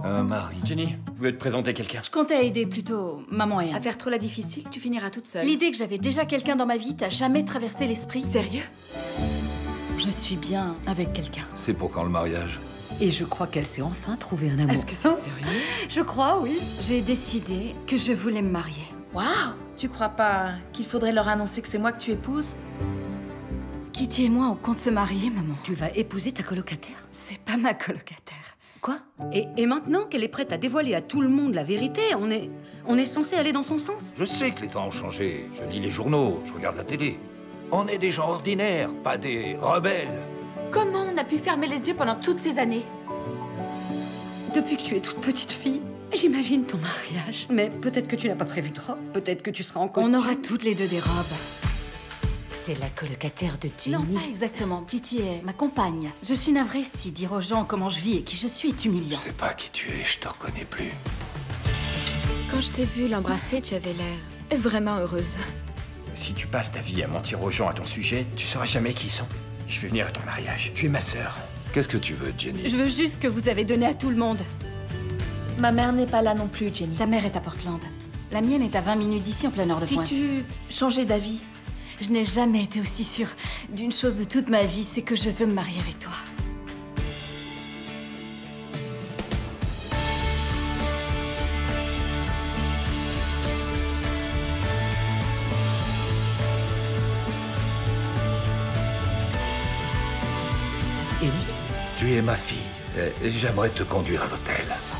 Un mari. Jenny, vous voulez te présenter quelqu'un? Je comptais aider plutôt maman et Anne. À faire trop la difficile, tu finiras toute seule. L'idée que j'avais déjà quelqu'un dans ma vie t'a jamais traversé l'esprit? Sérieux? Je suis bien avec quelqu'un. C'est pour quand le mariage? Et je crois qu'elle s'est enfin trouvé un amour. Est-ce que c'est sérieux? Je crois, oui. J'ai décidé que je voulais me marier. Waouh! Tu crois pas qu'il faudrait leur annoncer que c'est moi que tu épouses? Kitty et moi, on compte se marier, maman. Tu vas épouser ta colocataire. C'est pas ma colocataire. Quoi? Et maintenant qu'elle est prête à dévoiler à tout le monde la vérité, on est censé aller dans son sens? Je sais que les temps ont changé. Je lis les journaux, je regarde la télé. On est des gens ordinaires, pas des rebelles. Comment on a pu fermer les yeux pendant toutes ces années? Depuis que tu es toute petite fille, j'imagine ton mariage. Mais peut-être que tu n'as pas prévu de robe, peut-être que tu seras en costume. On aura toutes les deux des robes. C'est la colocataire de Jenny. Non, pas exactement. Kitty est ma compagne. Je suis navrée si dire aux gens comment je vis et qui je suis est Je humiliant. sais pas qui tu es, je te reconnais plus. Quand je t'ai vue l'embrasser, tu avais l'air vraiment heureuse. Si tu passes ta vie à mentir aux gens à ton sujet, tu sauras jamais qui ils sont. Je vais venir à ton mariage. Tu es ma sœur. Qu'est-ce que tu veux, Jenny? Je veux juste que vous avez donné à tout le monde. Ma mère n'est pas là non plus, Jenny. Ta mère est à Portland. La mienne est à 20 minutes d'ici, en plein nord de Si Pointe. tu changeais d'avis, Je n'ai jamais été aussi sûre d'une chose de toute ma vie, c'est que je veux me marier avec toi. Eddie? Tu es ma fille. Et j'aimerais te conduire à l'hôtel.